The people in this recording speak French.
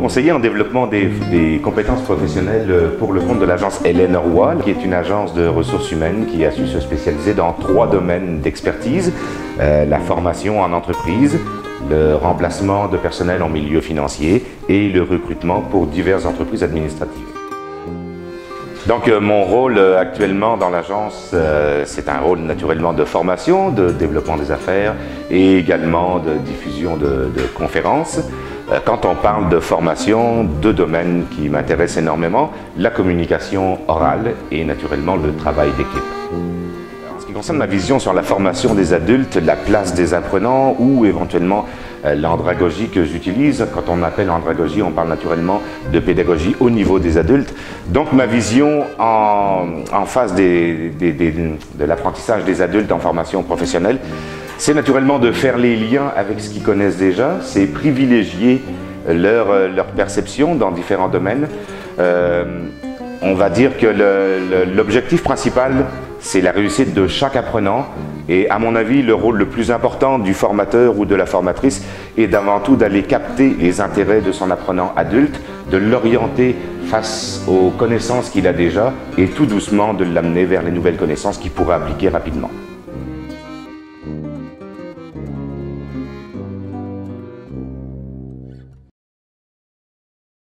conseiller en développement des compétences professionnelles pour le compte de l'agence Hélène Roy, qui est une agence de ressources humaines qui a su se spécialiser dans 3 domaines d'expertise. La formation en entreprise, le remplacement de personnel en milieu financier et le recrutement pour diverses entreprises administratives. Donc mon rôle actuellement dans l'agence, c'est un rôle naturellement de formation, de développement des affaires et également de diffusion de conférences. Quand on parle de formation, 2 domaines qui m'intéressent énormément, la communication orale et naturellement le travail d'équipe. En ce qui concerne ma vision sur la formation des adultes, la place des apprenants ou éventuellement l'andragogie que j'utilise, quand on appelle andragogie, on parle naturellement de pédagogie au niveau des adultes. Donc ma vision en face de l'apprentissage des adultes en formation professionnelle, c'est naturellement de faire les liens avec ce qu'ils connaissent déjà, c'est privilégier leur perception dans différents domaines. On va dire que l'objectif principal, c'est la réussite de chaque apprenant. Et à mon avis, le rôle le plus important du formateur ou de la formatrice est d'avant tout d'aller capter les intérêts de son apprenant adulte, de l'orienter face aux connaissances qu'il a déjà et tout doucement de l'amener vers les nouvelles connaissances qu'il pourra appliquer rapidement.